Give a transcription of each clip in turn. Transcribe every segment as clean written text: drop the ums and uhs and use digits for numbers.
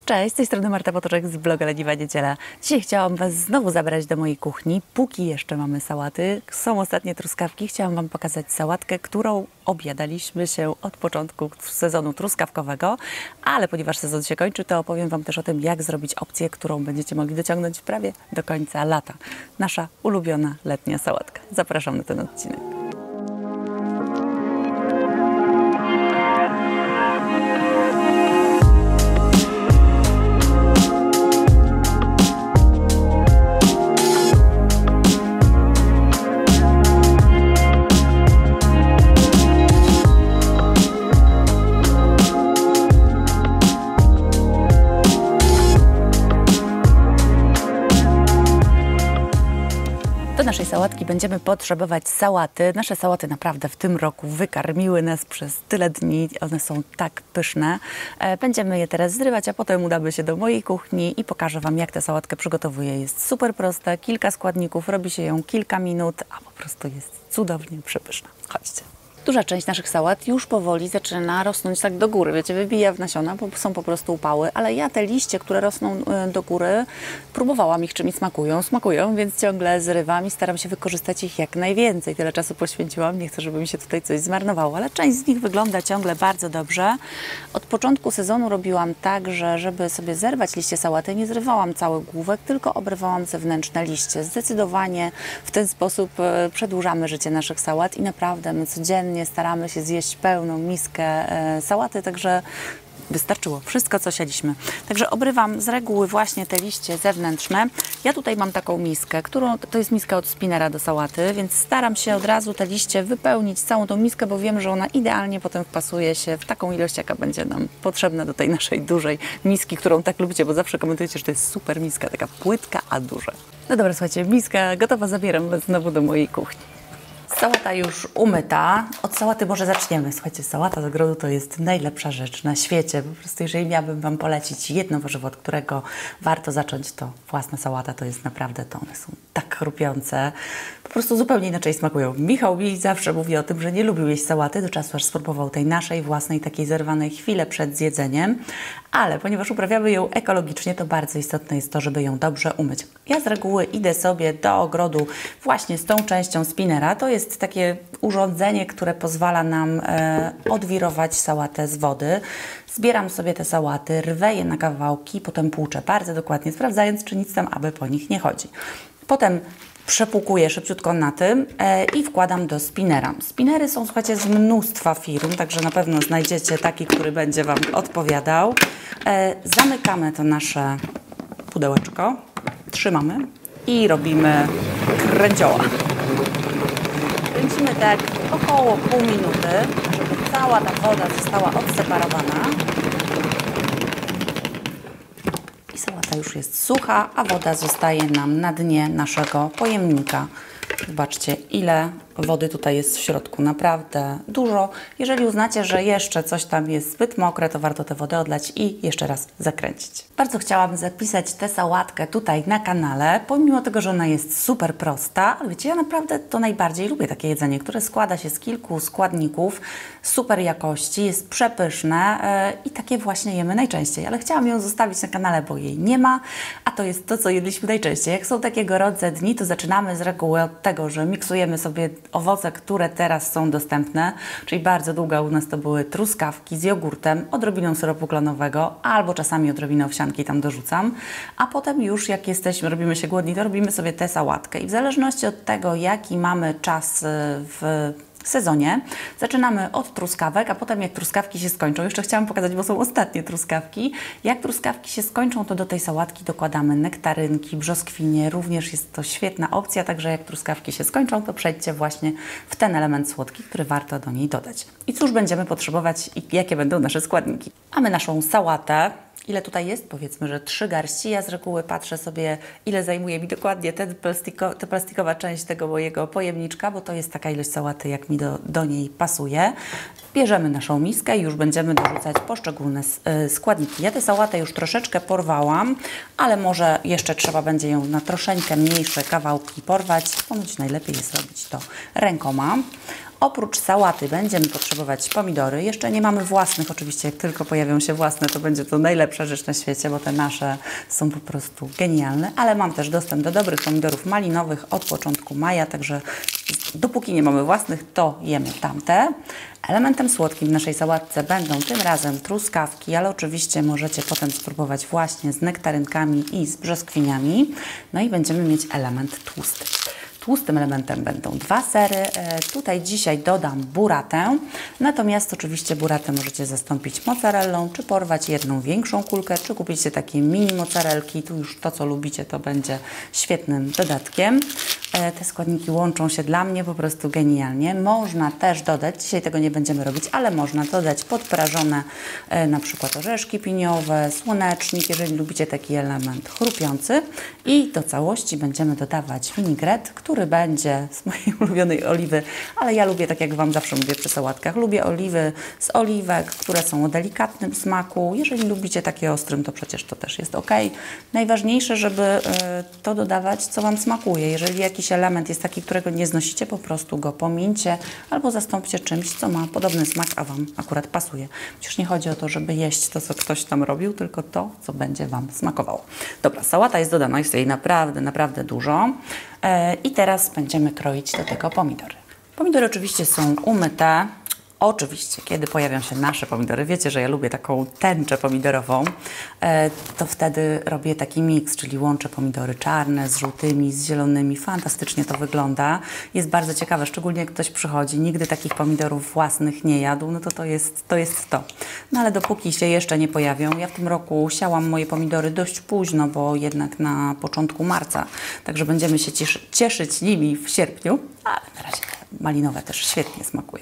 Cześć, z tej strony Marta Potoczek z bloga Leniwa Niedziela. Dzisiaj chciałam Was znowu zabrać do mojej kuchni. Póki jeszcze mamy sałaty, są ostatnie truskawki. Chciałam Wam pokazać sałatkę, którą obiadaliśmy się od początku sezonu truskawkowego, ale ponieważ sezon się kończy, to opowiem Wam też o tym, jak zrobić opcję, którą będziecie mogli dociągnąć prawie do końca lata. Nasza ulubiona letnia sałatka. Zapraszam na ten odcinek. Do naszej sałatki będziemy potrzebować sałaty. Nasze sałaty naprawdę w tym roku wykarmiły nas przez tyle dni. One są tak pyszne. Będziemy je teraz zrywać, a potem udamy się do mojej kuchni i pokażę Wam, jak tę sałatkę przygotowuję. Jest super prosta, kilka składników, robi się ją kilka minut, a po prostu jest cudownie przepyszna. Chodźcie. Duża część naszych sałat już powoli zaczyna rosnąć tak do góry. Wiecie, wybija w nasiona, bo są po prostu upały, ale ja te liście, które rosną do góry, próbowałam ich, czy mi smakują, więc ciągle zrywam i staram się wykorzystać ich jak najwięcej. Tyle czasu poświęciłam, nie chcę, żeby mi się tutaj coś zmarnowało, ale część z nich wygląda ciągle bardzo dobrze. Od początku sezonu robiłam tak, że żeby sobie zerwać liście sałaty, nie zrywałam całych główek, tylko obrywałam zewnętrzne liście. Zdecydowanie w ten sposób przedłużamy życie naszych sałat i naprawdę my codziennie staramy się zjeść pełną miskę sałaty, także wystarczyło wszystko, co sialiśmy. Także obrywam z reguły właśnie te liście zewnętrzne. Ja tutaj mam taką miskę, to jest miska od spinera do sałaty, więc staram się od razu te liście wypełnić całą tą miskę, bo wiem, że ona idealnie potem wpasuje się w taką ilość, jaka będzie nam potrzebna do tej naszej dużej miski, którą tak lubicie, bo zawsze komentujecie, że to jest super miska, taka płytka, a duża. No dobra, słuchajcie, miska gotowa, zabieram Was znowu do mojej kuchni. Sałata już umyta. Od sałaty może zaczniemy. Słuchajcie, sałata z ogrodu to jest najlepsza rzecz na świecie. Po prostu jeżeli miałabym Wam polecić jedno warzywo, od którego warto zacząć, to własna sałata to jest naprawdę to. One są tak chrupiące. Po prostu zupełnie inaczej smakują. Michał mi zawsze mówi o tym, że nie lubił jeść sałaty do czasu, aż spróbował tej naszej własnej, takiej zerwanej chwilę przed zjedzeniem. Ale ponieważ uprawiamy ją ekologicznie, to bardzo istotne jest to, żeby ją dobrze umyć. Ja z reguły idę sobie do ogrodu właśnie z tą częścią spinera. To jest takie urządzenie, które pozwala nam odwirować sałatę z wody. Zbieram sobie te sałaty, rwę je na kawałki, potem płuczę bardzo dokładnie, sprawdzając, czy nic tam aby po nich nie chodzi. Potem przepłukuję szybciutko na tym i wkładam do spinera. Spinery są, słuchajcie, z mnóstwa firm, także na pewno znajdziecie taki, który będzie Wam odpowiadał. Zamykamy to nasze pudełeczko, trzymamy i robimy kręcioła. Kręcimy tak około pół minuty, żeby cała ta woda została odseparowana. I sałata już jest sucha, a woda zostaje nam na dnie naszego pojemnika. Zobaczcie, ile wody tutaj jest w środku. Naprawdę dużo. Jeżeli uznacie, że jeszcze coś tam jest zbyt mokre, to warto tę wodę odlać i jeszcze raz zakręcić. Bardzo chciałam zapisać tę sałatkę tutaj na kanale, pomimo tego, że ona jest super prosta. Ale wiecie, ja naprawdę to najbardziej lubię takie jedzenie, które składa się z kilku składników super jakości, jest przepyszne i takie właśnie jemy najczęściej. Ale chciałam ją zostawić na kanale, bo jej nie ma, a to jest to, co jedliśmy najczęściej. Jak są takie gorące dni, to zaczynamy z reguły od tego, że miksujemy sobie owoce, które teraz są dostępne, czyli bardzo długo u nas to były truskawki z jogurtem, odrobiną syropu klonowego, albo czasami odrobinę owsianki tam dorzucam, a potem już jak robimy się głodni, to robimy sobie tę sałatkę i w zależności od tego, jaki mamy czas w sezonie, zaczynamy od truskawek, a potem jak truskawki się skończą, jeszcze chciałam pokazać, bo są ostatnie truskawki, jak truskawki się skończą, to do tej sałatki dokładamy nektarynki, brzoskwinie, również jest to świetna opcja, także jak truskawki się skończą, to przejdźcie właśnie w ten element słodki, który warto do niej dodać. I cóż będziemy potrzebować i jakie będą nasze składniki? Mamy naszą sałatę. Ile tutaj jest? Powiedzmy, że 3 garści. Ja z reguły patrzę sobie, ile zajmuje mi dokładnie ta plastikowa część tego mojego pojemniczka, bo to jest taka ilość sałaty, jak mi do niej pasuje. Bierzemy naszą miskę i już będziemy dorzucać poszczególne składniki. Ja tę sałatę już troszeczkę porwałam, ale może jeszcze trzeba będzie ją na troszeczkę mniejsze kawałki porwać. Ponoć najlepiej jest robić to rękoma. Oprócz sałaty będziemy potrzebować pomidory. Jeszcze nie mamy własnych, oczywiście jak tylko pojawią się własne, to będzie to najlepsza rzecz na świecie, bo te nasze są po prostu genialne. Ale mam też dostęp do dobrych pomidorów malinowych od początku maja, także dopóki nie mamy własnych, to jemy tamte. Elementem słodkim w naszej sałatce będą tym razem truskawki, ale oczywiście możecie potem spróbować właśnie z nektarynkami i z brzoskwiniami. No i będziemy mieć element tłusty. Tłustym elementem będą 2 sery. Tutaj dzisiaj dodam buratę, natomiast oczywiście buratę możecie zastąpić mozzarellą, czy porwać jedną większą kulkę, czy kupić sobie takie mini mozzarelki. Tu już to, co lubicie, to będzie świetnym dodatkiem. Te składniki łączą się dla mnie po prostu genialnie. Można też dodać, dzisiaj tego nie będziemy robić, ale można dodać podprażone na przykład orzeszki piniowe, słonecznik, jeżeli lubicie taki element chrupiący. I do całości będziemy dodawać vinaigrette, który będzie z mojej ulubionej oliwy, ale ja lubię, tak jak Wam zawsze mówię przy sałatkach, lubię oliwy z oliwek, które są o delikatnym smaku. Jeżeli lubicie takie ostrym, to przecież to też jest ok. Najważniejsze, żeby to dodawać, co Wam smakuje. Jeżeli jakiś element jest taki, którego nie znosicie, po prostu go pomińcie albo zastąpcie czymś, co ma podobny smak, a Wam akurat pasuje. Przecież nie chodzi o to, żeby jeść to, co ktoś tam robił, tylko to, co będzie Wam smakowało. Dobra, sałata jest dodana, jest jej naprawdę, naprawdę dużo. I teraz będziemy kroić do tego pomidory. Pomidory oczywiście są umyte. Oczywiście, kiedy pojawią się nasze pomidory, wiecie, że ja lubię taką tęczę pomidorową, to wtedy robię taki miks, czyli łączę pomidory czarne z żółtymi, z zielonymi. Fantastycznie to wygląda. Jest bardzo ciekawe, szczególnie jak ktoś przychodzi, nigdy takich pomidorów własnych nie jadł, no to jest to. No ale dopóki się jeszcze nie pojawią, ja w tym roku siałam moje pomidory dość późno, bo jednak na początku marca, także będziemy się cieszyć nimi w sierpniu, ale na razie malinowe też świetnie smakują.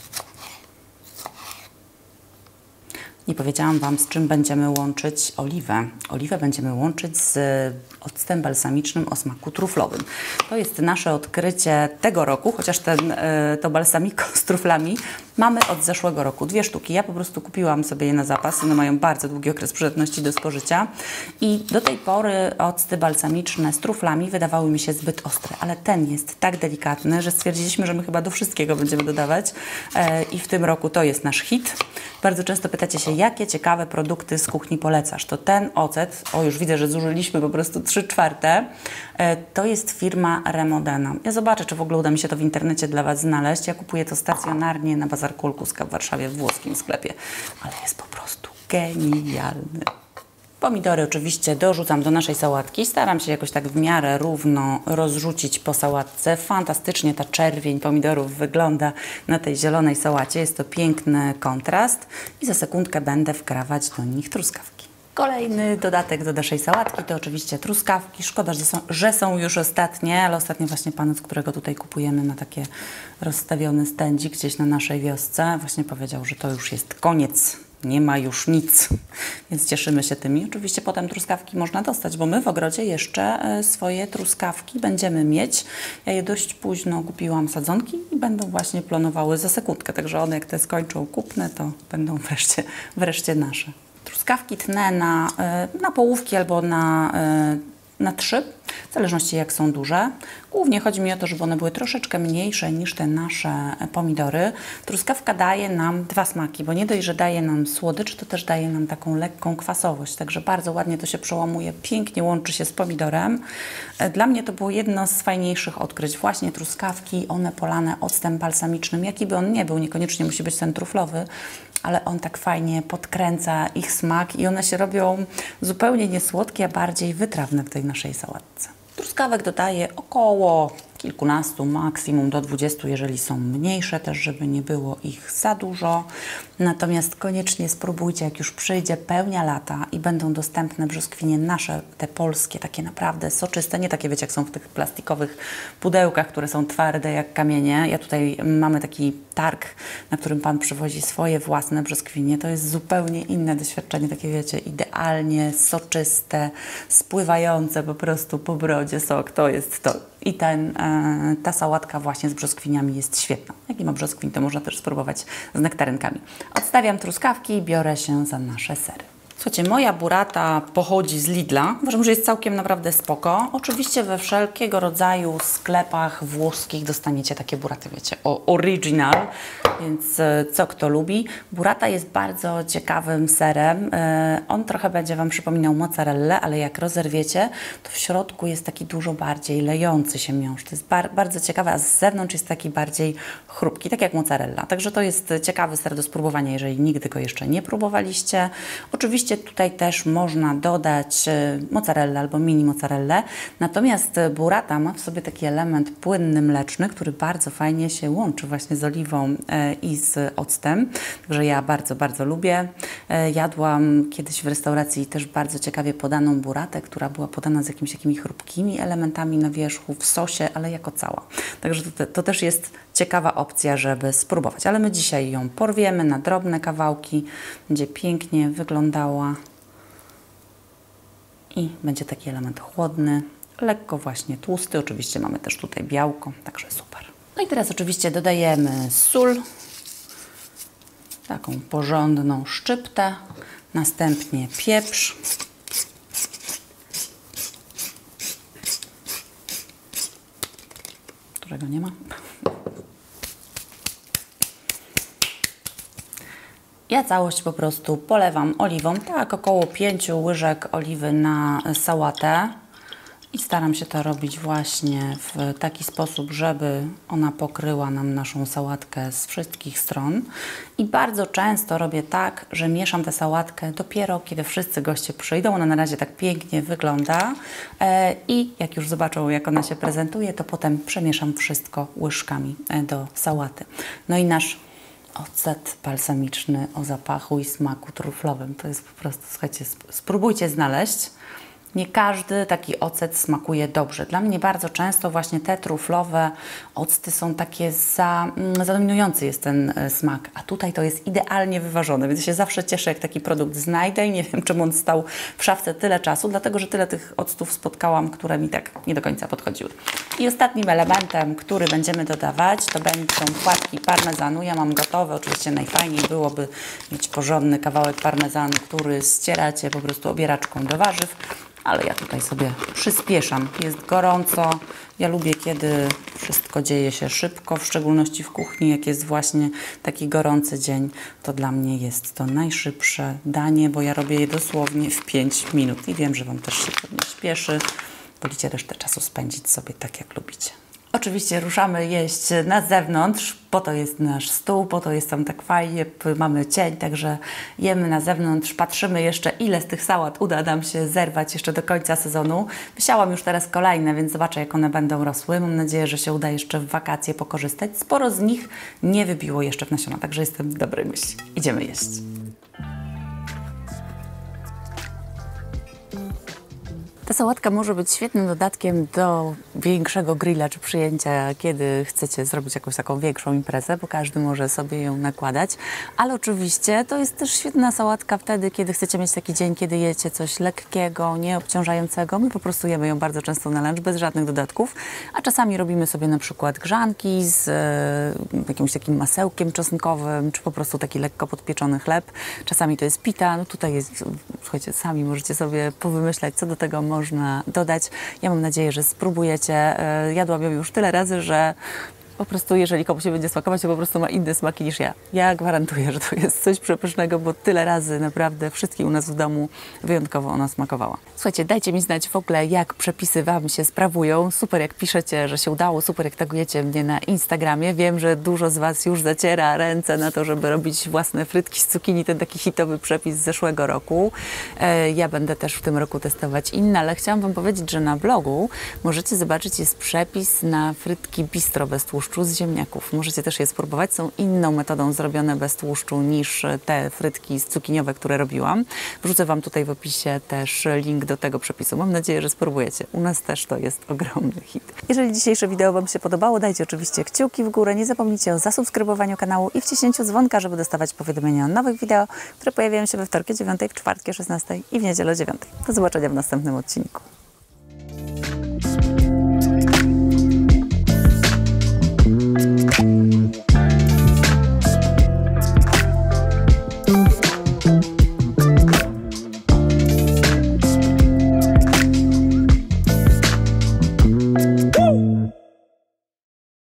Nie powiedziałam Wam, z czym będziemy łączyć oliwę. Oliwę będziemy łączyć z octem balsamicznym o smaku truflowym. To jest nasze odkrycie tego roku, chociaż to balsamiko z truflami mamy od zeszłego roku. 2 sztuki. Ja po prostu kupiłam sobie je na zapas. One mają bardzo długi okres przydatności do spożycia. I do tej pory octy balsamiczne z truflami wydawały mi się zbyt ostre, ale ten jest tak delikatny, że stwierdziliśmy, że my chyba do wszystkiego będziemy dodawać. I w tym roku to jest nasz hit. Bardzo często pytacie się, jakie ciekawe produkty z kuchni polecasz. To ten ocet, już widzę, że zużyliśmy po prostu 3/4, to jest firma Remodena. Ja zobaczę, czy w ogóle uda mi się to w internecie dla Was znaleźć. Ja kupuję to stacjonarnie na Bazarku Olkuska w Warszawie, w włoskim sklepie, ale jest po prostu genialny. Pomidory oczywiście dorzucam do naszej sałatki. Staram się jakoś tak w miarę równo rozrzucić po sałatce. Fantastycznie ta czerwień pomidorów wygląda na tej zielonej sałacie. Jest to piękny kontrast i za sekundkę będę wkrawać do nich truskawki. Kolejny dodatek do naszej sałatki to oczywiście truskawki. Szkoda, że są już ostatnie, ale ostatnio właśnie pan, od którego tutaj kupujemy na takie rozstawiony stędzik gdzieś na naszej wiosce, właśnie powiedział, że to już jest koniec. Nie ma już nic, więc cieszymy się tymi. Oczywiście potem truskawki można dostać, bo my w ogrodzie jeszcze swoje truskawki będziemy mieć. Ja je dość późno kupiłam sadzonki i będą właśnie plonowały za sekundkę, także one jak te skończą kupne, to będą wreszcie nasze. Truskawki tnę na połówki albo na 3, w zależności jak są duże. Głównie chodzi mi o to, żeby one były troszeczkę mniejsze niż te nasze pomidory. Truskawka daje nam 2 smaki, bo nie dość, że daje nam słodycz, to też daje nam taką lekką kwasowość, także bardzo ładnie to się przełamuje, pięknie łączy się z pomidorem. Dla mnie to było jedno z fajniejszych odkryć, właśnie truskawki, one polane octem balsamicznym, jaki by on nie był, niekoniecznie musi być ten truflowy, ale on tak fajnie podkręca ich smak i one się robią zupełnie niesłodkie, a bardziej wytrawne w tej naszej sałatce. Truskawek dodaję około kilkunastu, maksimum do 20, jeżeli są mniejsze, też żeby nie było ich za dużo. Natomiast koniecznie spróbujcie, jak już przyjdzie pełnia lata i będą dostępne brzoskwinie nasze, te polskie, takie naprawdę soczyste, nie takie, wiecie, jak są w tych plastikowych pudełkach, które są twarde jak kamienie. Ja tutaj mamy taki targ, na którym pan przywozi swoje własne brzoskwinie. To jest zupełnie inne doświadczenie, takie wiecie, idealnie soczyste, spływające po prostu po brodzie sok. To jest to. I ta sałatka właśnie z brzoskwiniami jest świetna. Jak nie ma brzoskwiń, to można też spróbować z nektarynkami. Odstawiam truskawki i biorę się za nasze sery. Słuchajcie, moja burrata pochodzi z Lidla. Uważam, że jest całkiem naprawdę spoko. Oczywiście we wszelkiego rodzaju sklepach włoskich dostaniecie takie burraty, wiecie, original, więc co kto lubi. Burrata jest bardzo ciekawym serem. On trochę będzie Wam przypominał mozzarellę, ale jak rozerwiecie, to w środku jest taki dużo bardziej lejący się miąższ. To jest bardzo ciekawe, a z zewnątrz jest taki bardziej chrupki, tak jak mozzarella. Także to jest ciekawy ser do spróbowania, jeżeli nigdy go jeszcze nie próbowaliście. Oczywiście tutaj też można dodać mozzarellę albo mini mozzarellę, natomiast burrata ma w sobie taki element płynny, mleczny, który bardzo fajnie się łączy właśnie z oliwą i z octem. Także ja bardzo, bardzo lubię. Jadłam kiedyś w restauracji też bardzo ciekawie podaną burratę, która była podana z jakimiś takimi chrupkimi elementami na wierzchu, w sosie, ale jako cała. Także to też jest ciekawa opcja, żeby spróbować. Ale my dzisiaj ją porwiemy na drobne kawałki. Będzie pięknie wyglądała. I będzie taki element chłodny, lekko właśnie tłusty. Oczywiście mamy też tutaj białko, także super. No i teraz oczywiście dodajemy sól, taką porządną szczyptę, następnie pieprz. Którego nie ma. Ja całość po prostu polewam oliwą, tak około 5 łyżek oliwy na sałatę i staram się to robić właśnie w taki sposób, żeby ona pokryła nam naszą sałatkę z wszystkich stron. I bardzo często robię tak, że mieszam tę sałatkę dopiero kiedy wszyscy goście przyjdą. Ona na razie tak pięknie wygląda i jak już zobaczą, jak ona się prezentuje, to potem przemieszam wszystko łyżkami do sałaty. No i nasz ocet balsamiczny o zapachu i smaku truflowym. To jest po prostu, słuchajcie, spróbujcie znaleźć. Nie każdy taki ocet smakuje dobrze. Dla mnie bardzo często właśnie te truflowe octy są takie dominujący jest ten smak, a tutaj to jest idealnie wyważone, więc się zawsze cieszę, jak taki produkt znajdę i nie wiem, czemu on stał w szafce tyle czasu, dlatego, że tyle tych octów spotkałam, które mi tak nie do końca podchodziły. I ostatnim elementem, który będziemy dodawać, to będą płatki parmezanu. Ja mam gotowe, oczywiście najfajniej byłoby mieć porządny kawałek parmezanu, który ścieracie po prostu obieraczką do warzyw. Ale ja tutaj sobie przyspieszam. Jest gorąco. Ja lubię, kiedy wszystko dzieje się szybko, w szczególności w kuchni, jak jest właśnie taki gorący dzień, to dla mnie jest to najszybsze danie, bo ja robię je dosłownie w 5 minut i wiem, że Wam też się pewnie śpieszy. Wolicie resztę czasu spędzić sobie tak, jak lubicie. Oczywiście ruszamy jeść na zewnątrz, po to jest nasz stół, po to jest tam tak fajnie, mamy cień, także jemy na zewnątrz, patrzymy jeszcze, ile z tych sałat uda nam się zerwać jeszcze do końca sezonu. Wysiałam już teraz kolejne, więc zobaczę, jak one będą rosły. Mam nadzieję, że się uda jeszcze w wakacje pokorzystać. Sporo z nich nie wybiło jeszcze w nasiona, także jestem w dobrej myśli. Idziemy jeść. Ta sałatka może być świetnym dodatkiem do większego grilla czy przyjęcia, kiedy chcecie zrobić jakąś taką większą imprezę, bo każdy może sobie ją nakładać. Ale oczywiście to jest też świetna sałatka wtedy, kiedy chcecie mieć taki dzień, kiedy jecie coś lekkiego, nieobciążającego. My po prostu jemy ją bardzo często na lunch, bez żadnych dodatków. A czasami robimy sobie na przykład grzanki z jakimś takim masełkiem czosnkowym, czy po prostu taki lekko podpieczony chleb. Czasami to jest pita. No tutaj jest, słuchajcie, sami możecie sobie powymyślać, co do tego można dodać. Ja mam nadzieję, że spróbujecie. Jadłam ją już tyle razy, że po prostu, jeżeli komuś się będzie smakować, to po prostu ma inne smaki niż ja. Ja gwarantuję, że to jest coś przepysznego, bo tyle razy naprawdę wszystkim u nas w domu wyjątkowo ona smakowała. Słuchajcie, dajcie mi znać w ogóle, jak przepisy Wam się sprawują. Super, jak piszecie, że się udało, super, jak tagujecie mnie na Instagramie. Wiem, że dużo z Was już zaciera ręce na to, żeby robić własne frytki z cukinii, ten taki hitowy przepis z zeszłego roku. Ja będę też w tym roku testować inne, ale chciałam Wam powiedzieć, że na blogu możecie zobaczyć, jest przepis na frytki bistro bez tłuszczu z ziemniaków. Możecie też je spróbować. Są inną metodą zrobione bez tłuszczu niż te frytki cukiniowe, które robiłam. Wrzucę Wam tutaj w opisie też link do tego przepisu. Mam nadzieję, że spróbujecie. U nas też to jest ogromny hit. Jeżeli dzisiejsze wideo Wam się podobało, dajcie oczywiście kciuki w górę. Nie zapomnijcie o zasubskrybowaniu kanału i wciśnięciu dzwonka, żeby dostawać powiadomienia o nowych wideo, które pojawiają się we wtorki 9, w czwartki 16 i w niedzielę 9. Do zobaczenia w następnym odcinku.